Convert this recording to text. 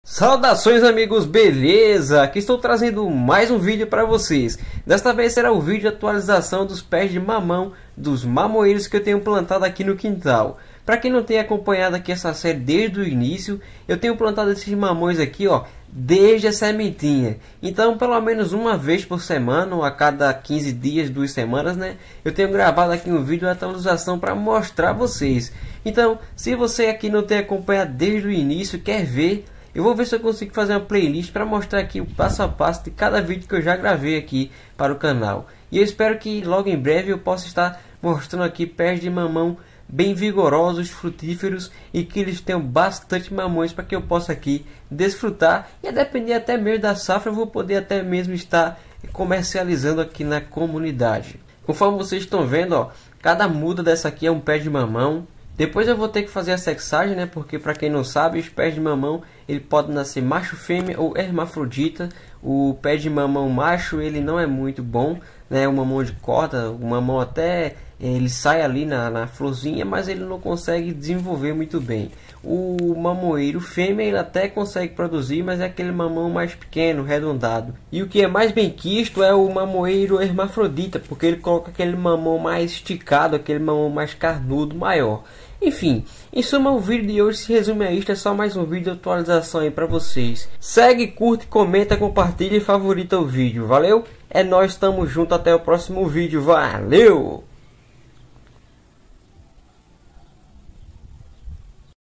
Saudações amigos, beleza? Aqui estou trazendo mais um vídeo para vocês. Desta vez será o vídeo de atualização dos pés de mamão dos mamoeiros que eu tenho plantado aqui no quintal. Para quem não tem acompanhado aqui essa série desde o início, eu tenho plantado esses mamões aqui, ó, desde a sementinha. Então, pelo menos uma vez por semana, ou a cada 15 dias, 2 semanas, né? Eu tenho gravado aqui um vídeo de atualização para mostrar a vocês. Então, se você aqui não tem acompanhado desde o início e quer ver, eu vou ver se eu consigo fazer uma playlist para mostrar aqui o passo a passo de cada vídeo que eu já gravei aqui para o canal. E eu espero que logo em breve eu possa estar mostrando aqui pés de mamão bem vigorosos, frutíferos e que eles tenham bastante mamões para que eu possa aqui desfrutar. E a depender até mesmo da safra, eu vou poder até mesmo estar comercializando aqui na comunidade. Conforme vocês estão vendo, ó, cada muda dessa aqui é um pé de mamão. Depois eu vou ter que fazer a sexagem, né? Porque para quem não sabe, os pés de mamão ele pode nascer macho, fêmea ou hermafrodita. O pé de mamão macho ele não é muito bom, né? O mamão de corda, o mamão até ele sai ali na florzinha, mas ele não consegue desenvolver muito bem. O mamoeiro fêmea ele até consegue produzir, mas é aquele mamão mais pequeno, arredondado. E o que é mais bem quisto é o mamoeiro hermafrodita, porque ele coloca aquele mamão mais esticado, aquele mamão mais carnudo, maior. Enfim, em suma, o vídeo de hoje se resume a isto, é só mais um vídeo de atualização aí para vocês. Segue, curte, comenta, compartilha e favorita o vídeo, valeu? É nóis, tamo junto, até o próximo vídeo, valeu!